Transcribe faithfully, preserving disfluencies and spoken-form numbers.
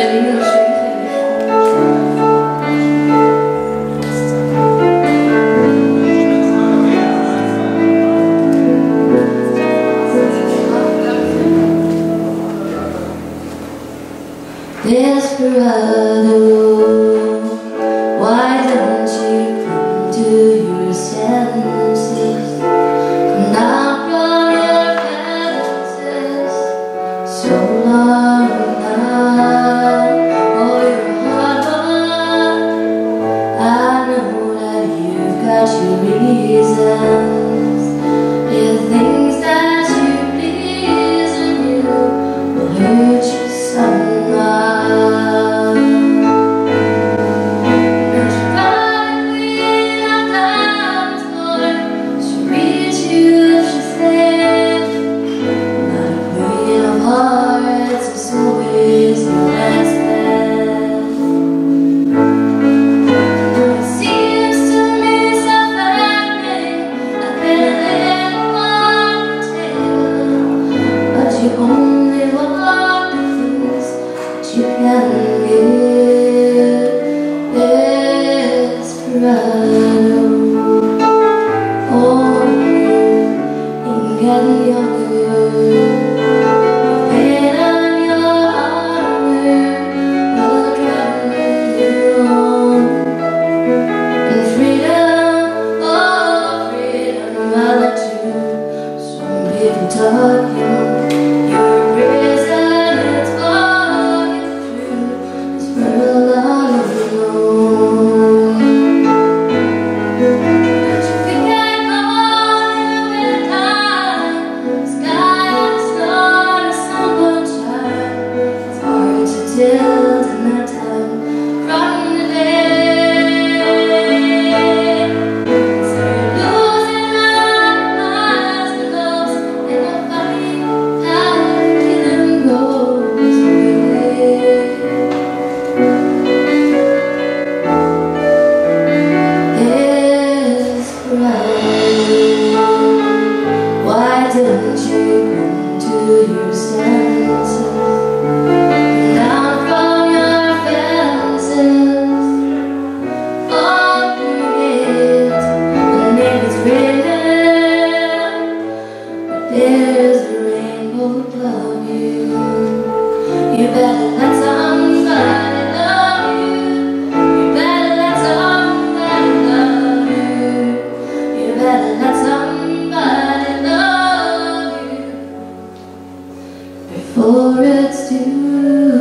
Desperado, why don't you come to your senses? Come down from your fences. So long now, oh you're a hard one. I know that you've got your reasons. If things that you please and you will hurt you somehow. You only want the things that you can give. Desperado, oh, you're getting younger. Your pain and your hunger will drive you on. And freedom, oh freedom, I'll let you. Some people talk you. Till the night time from the day, so you're losing my eyes and loves, and I find how the feeling goes away. Desperado, why don't you come to your senses? There's a rainbow above you. You better let somebody love you. You better let somebody love you. You better let somebody love you before it's too